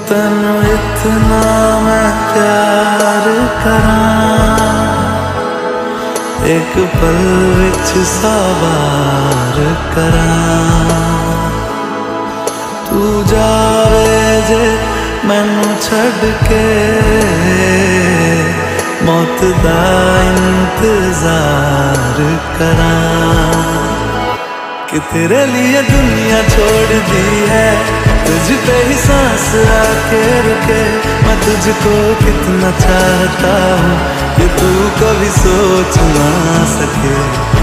तैनू इतना मैं प्यार करां, एक पल विच सवार करां। तू जावे जे मैनू छड़ के, मौत दा इंतजार करां। कि तेरे लिए दुनिया छोड़ दी है, तुझ पे ही सांस आके रुके। मैं तुझको कितना चाहता हूँ, ये तू कभी सोच ना सके।